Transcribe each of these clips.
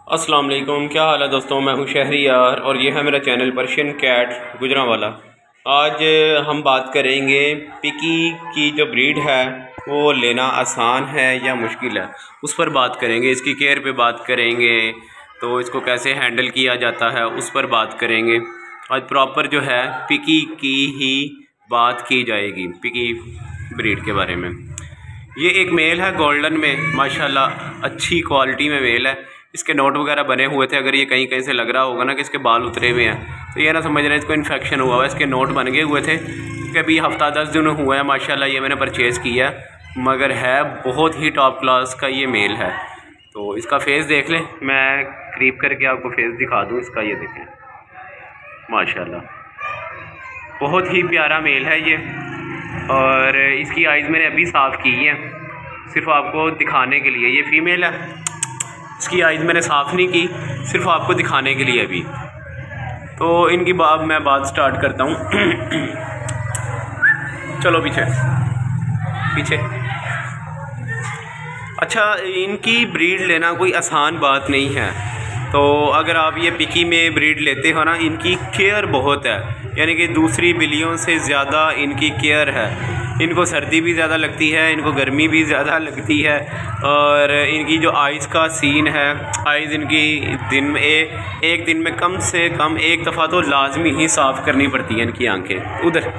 अस्सलाम वालेकुम, क्या हाल है दोस्तों। मैं हूं शहरियार और ये है मेरा चैनल पर्शियन कैट गुजरांवाला। आज हम बात करेंगे पिकी की जो ब्रीड है वो लेना आसान है या मुश्किल है, उस पर बात करेंगे। इसकी केयर पे बात करेंगे, तो इसको कैसे हैंडल किया जाता है उस पर बात करेंगे। आज प्रॉपर जो है पिकी की ही बात की जाएगी, पिकी ब्रीड के बारे में। ये एक मेल है गोल्डन में, माशाल्लाह अच्छी क्वालिटी में मेल है। इसके नोट वगैरह बने हुए थे। अगर ये कहीं कहीं से लग रहा होगा ना कि इसके बाल उतरे हुए हैं, तो ये ना समझ रहे हैं इसको इन्फेक्शन हुआ है। इसके नोट बन गए हुए थे कि अभी हफ्ता 10 दिन हुआ है माशाल्लाह ये मैंने परचेज़ किया है, मगर है बहुत ही टॉप क्लास का ये मेल है। तो इसका फेस देख लें, मैं करीब करके आपको फेस दिखा दूँ इसका। ये देखें माशाल्लाह बहुत ही प्यारा मेल है ये। और इसकी आइज़ मैंने अभी साफ़ की हैं सिर्फ आपको दिखाने के लिए। ये फ़ीमेल है, इसकी आइज़ मैंने साफ़ नहीं की, सिर्फ आपको दिखाने के लिए अभी। तो इनकी मैं बात स्टार्ट करता हूँ। चलो पीछे पीछे। अच्छा, इनकी ब्रीड लेना कोई आसान बात नहीं है। तो अगर आप ये पिकी में ब्रीड लेते हो ना, इनकी केयर बहुत है, यानी कि दूसरी बिल्लियों से ज़्यादा इनकी केयर है। इनको सर्दी भी ज़्यादा लगती है, इनको गर्मी भी ज़्यादा लगती है। और इनकी जो आइज़ का सीन है, आइज़ इनकी दिन में एक दिन में कम से कम एक दफ़ा तो लाजमी ही साफ़ करनी पड़ती है। इनकी आंखें उधर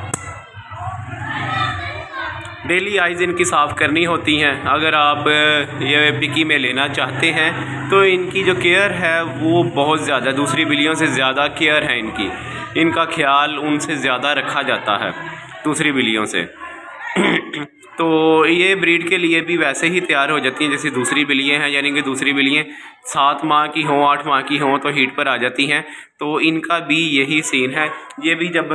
डेली आइज़ इनकी साफ़ करनी होती हैं। अगर आप ये पिकी में लेना चाहते हैं तो इनकी जो केयर है वो बहुत ज़्यादा, दूसरी बिल्लियों से ज़्यादा केयर है इनकी। इनका ख्याल उनसे ज़्यादा रखा जाता है दूसरी बिल्लियों से। तो ये ब्रीड के लिए भी वैसे ही तैयार हो जाती हैं जैसे दूसरी बिल्लियाँ हैं, यानी कि दूसरी बिल्लियाँ 7 माह की हों, 8 माह की हों तो हीट पर आ जाती हैं। तो इनका भी यही सीन है। ये भी जब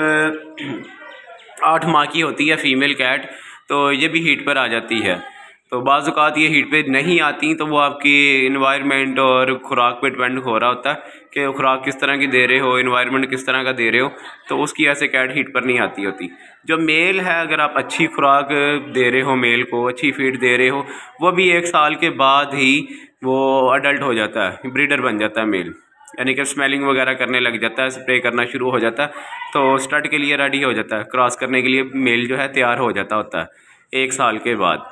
8 माह की होती है फ़ीमेल कैट, तो ये भी हीट पर आ जाती है। तो बाज़ औक़ात ये हीट पे नहीं आती, तो वो आपकी इन्वायरमेंट और ख़ुराक पे डिपेंड हो रहा होता है कि ख़ुराक किस तरह की दे रहे हो, इन्वायरमेंट किस तरह का दे रहे हो, तो उसकी ऐसे कैट हीट पर नहीं आती होती। जो मेल है, अगर आप अच्छी खुराक दे रहे हो, मेल को अच्छी फीड दे रहे हो, वो भी 1 साल के बाद ही वो अडल्ट हो जाता है, ब्रीडर बन जाता है मेल, यानी कि स्मेलिंग वगैरह करने लग जाता है, स्प्रे करना शुरू हो जाता है। तो स्टड के लिए रेडी हो जाता है, क्रॉस करने के लिए मेल जो है तैयार हो जाता होता है 1 साल के बाद।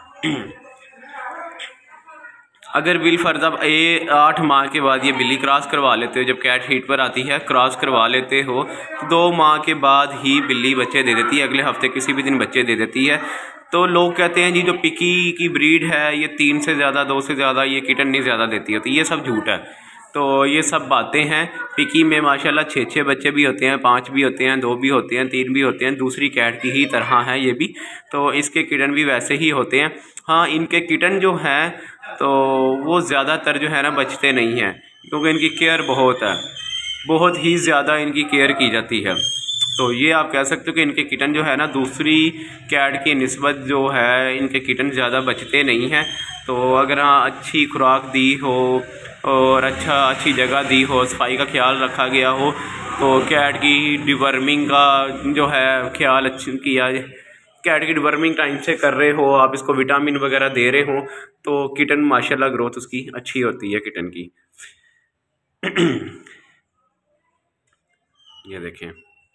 अगर बिल फर्ज आप 8 माह के बाद ये बिल्ली क्रॉस करवा लेते हो, जब कैट हीट पर आती है क्रॉस करवा लेते हो, तो 2 माह के बाद ही बिल्ली बच्चे दे देती है। अगले हफ्ते किसी भी दिन बच्चे दे देती है। तो लोग कहते हैं जी जो पिकी की ब्रीड है ये 3 से ज़्यादा, 2 से ज़्यादा ये किटन नहीं ज़्यादा देती होती, ये सब झूठ है। तो ये सब बातें हैं। पिकी में माशाल्लाह 6-6 बच्चे भी होते हैं, 5 भी होते हैं, 2 भी होते हैं, 3 भी होते हैं। दूसरी कैट की ही तरह है ये भी, तो इसके किटन भी वैसे ही होते हैं। हाँ, इनके किटन जो हैं तो वो ज़्यादातर जो है ना बचते नहीं हैं, क्योंकि इनकी केयर बहुत है, बहुत ही ज़्यादा इनकी केयर की जाती है। तो ये आप कह सकते हो कि इनके किटन जो है ना दूसरी कैट की निस्बत जो है इनके किटन ज़्यादा बचते नहीं हैं। तो अगर हाँ अच्छी खुराक दी हो और अच्छी जगह दी हो, सफाई का ख्याल रखा गया हो, तो कैट की डिवर्मिंग का जो है ख्याल किया, कैट की डिवर्मिंग टाइम से कर रहे हो, आप इसको विटामिन वगैरह दे रहे हो, तो किटन माशाल्लाह ग्रोथ उसकी अच्छी होती है किटन की। ये देखें,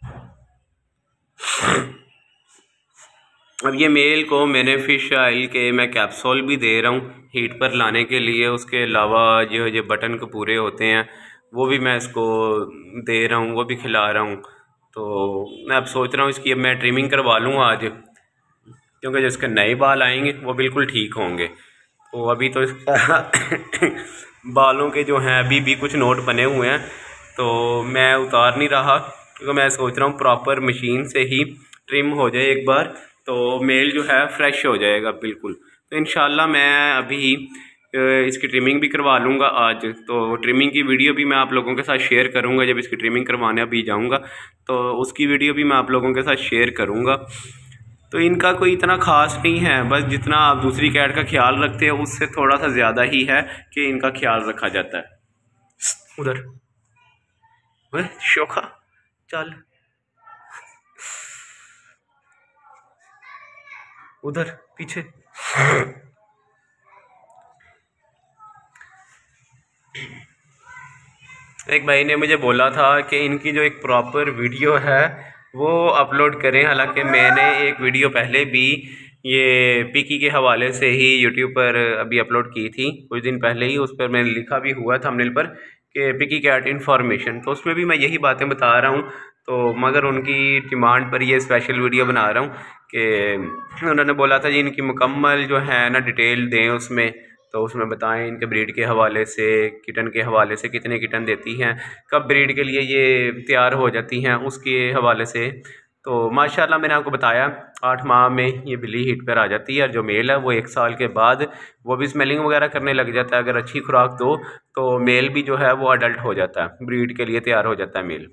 अब ये मेल को मैंने फ़िश ऑयल के मैं कैप्सूल भी दे रहा हूँ हीट पर लाने के लिए। उसके अलावा जो ये बटन के पूरे होते हैं वो भी मैं इसको दे रहा हूँ, वो भी खिला रहा हूँ। तो मैं अब सोच रहा हूँ इसकी अब मैं ट्रिमिंग करवा लूँ आज, क्योंकि जिसके नए बाल आएंगे वो बिल्कुल ठीक होंगे। तो अभी तो बालों के जो हैं अभी भी कुछ नोट बने हुए हैं, तो मैं उतार नहीं रहा, क्योंकि मैं सोच रहा हूँ प्रॉपर मशीन से ही ट्रिम हो जाए एक बार, तो मेल जो है फ्रेश हो जाएगा बिल्कुल। तो इंशाल्लाह मैं अभी इसकी ट्रिमिंग भी करवा लूँगा आज। तो ट्रिमिंग की वीडियो भी मैं आप लोगों के साथ शेयर करूँगा, जब इसकी ट्रिमिंग करवाने अभी जाऊँगा तो उसकी वीडियो भी मैं आप लोगों के साथ शेयर करूँगा। तो इनका कोई इतना ख़ास नहीं है, बस जितना आप दूसरी कैट का ख्याल रखते हैं उससे थोड़ा सा ज़्यादा ही है कि इनका ख्याल रखा जाता है। उधर वह शोखा चल, उधर पीछे। एक भाई ने मुझे बोला था कि इनकी जो एक प्रॉपर वीडियो है वो अपलोड करें। हालांकि मैंने एक वीडियो पहले भी ये पिकी के हवाले से ही यूट्यूब पर अभी अपलोड की थी कुछ दिन पहले ही। उस पर मैंने लिखा भी हुआ थंबनेल पर कि पिकी कैट इन्फॉर्मेशन, तो उसमें भी मैं यही बातें बता रहा हूँ। तो मगर उनकी डिमांड पर ये स्पेशल वीडियो बना रहा हूँ कि उन्होंने बोला था जी इनकी मुकम्मल जो है ना डिटेल दें उसमें, तो उसमें बताएं इनके ब्रीड के हवाले से, किटन के हवाले से, कितने किटन देती हैं, कब ब्रीड के लिए ये तैयार हो जाती हैं, उसके हवाले से। तो माशाल्लाह मैंने आपको बताया 8 माह में ये बिल्ली हिट पर आ जाती है। और जो मेल है वो 1 साल के बाद वो भी स्मेलिंग वगैरह करने लग जाता है। अगर अच्छी खुराक दो तो मेल भी जो है वो अडल्ट हो जाता है, ब्रीड के लिए तैयार हो जाता है मेल।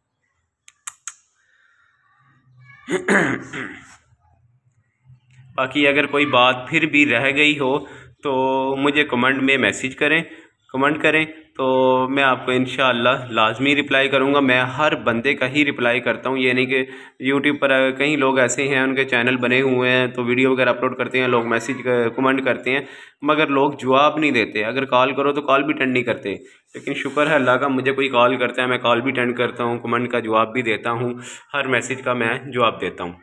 बाकी अगर कोई बात फिर भी रह गई हो तो मुझे कमेंट में मैसेज करें, कमेंट करें, तो मैं आपको इंशाअल्लाह लाजमी रिप्लाई करूँगा। मैं हर बंदे का ही रिप्लाई करता हूँ। ये नहीं कि यूट्यूब पर कई लोग ऐसे हैं उनके चैनल बने हुए हैं तो वीडियो वगैरह अपलोड करते हैं, लोग मैसेज कमेंट करते हैं मगर लोग जवाब नहीं देते। अगर कॉल करो तो कॉल भी अटेंड नहीं करते। लेकिन शुक्र है अल्लाह का, मुझे कोई कॉल करता है मैं कॉल भी अटेंड करता हूँ, कमेंट का जवाब भी देता हूँ, हर मैसेज का मैं जवाब देता हूँ।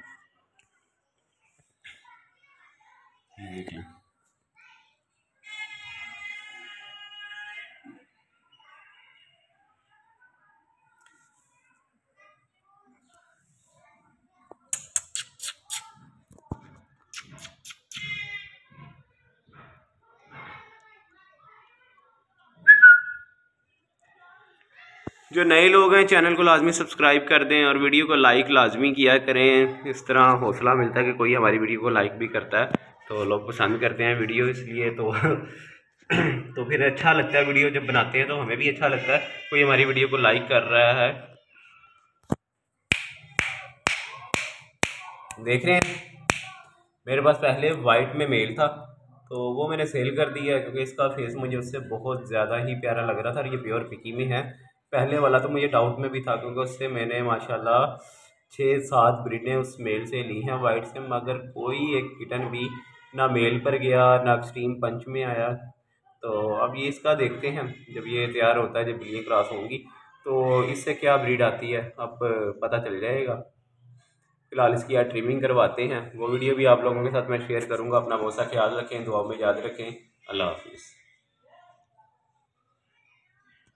जो नए लोग हैं चैनल को लाजमी सब्सक्राइब कर दें और वीडियो को लाइक लाजमी किया करें। इस तरह हौसला मिलता है कि कोई हमारी वीडियो को लाइक भी करता है, तो लोग पसंद करते हैं वीडियो इसलिए। तो तो फिर अच्छा लगता है वीडियो जब बनाते हैं तो हमें भी अच्छा लगता है कोई हमारी वीडियो को लाइक कर रहा है। देख रहे हैं मेरे पास पहले वाइट में मेल था तो वो मैंने सेल कर दिया क्योंकि इसका फेस मुझे उससे बहुत ज़्यादा ही प्यारा लग रहा था और ये प्योर पिकी में है। पहले वाला तो मुझे डाउट में भी था क्योंकि उससे मैंने माशाल्लाह 6-7 ब्रीडें उस मेल से ली हैं वाइट से, मगर कोई एक किटन भी ना मेल पर गया ना एक्सट्रीम पंच में आया। तो अब ये इसका देखते हैं जब ये तैयार होता है, जब बिल्ली क्रॉस होंगी तो इससे क्या ब्रीड आती है अब पता चल जाएगा। फिलहाल इसकी यार ट्रिमिंग करवाते हैं, वो वीडियो भी आप लोगों के साथ मैं शेयर करूंगा। अपना बहुत सा ख्याल रखें, दुआ में याद रखें। अल्लाह हाफिज़।